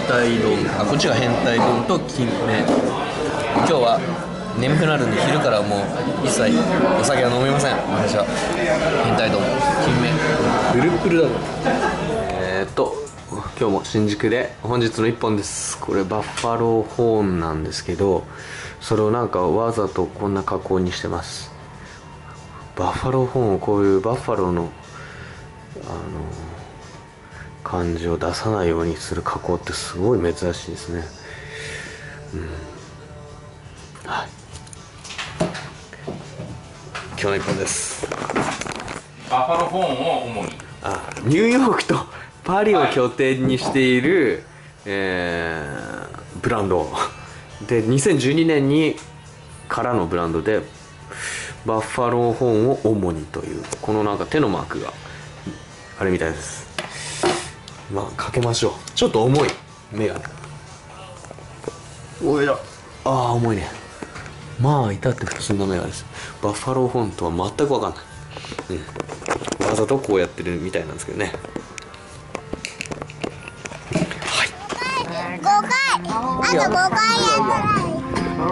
態丼、こっちが変態丼と金目。今日は眠くなるんで昼からもう一切お酒は飲みません。私は変態丼、金目、プルプルだもん。今日も新宿で本日の1本です。これバッファローホーンなんですけど、それをなんかわざとこんな加工にしてます。バッファローホーンをこういうバッファローの感じを出さないようにする加工ってすごい珍しいですね。はい、今日の1本です。 バッファローホーンを主にニューヨークとパリを拠点にしている、ブランドで、2012年にからのブランドでバッファローホーンを主にという、このなんか手のマークがあれみたいです。まあかけましょう。ちょっと重いメガネ。おいら重いね。まあ至って普通のメガネです。バッファローホーンとは全く分かんない。わざとこうやってるみたいなんですけどね。 5回、あと5回やったら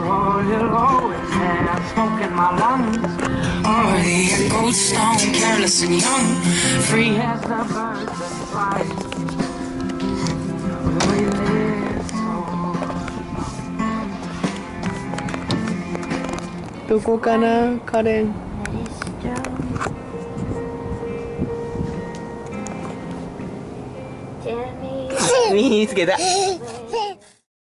どこかな、カレン。見つけた。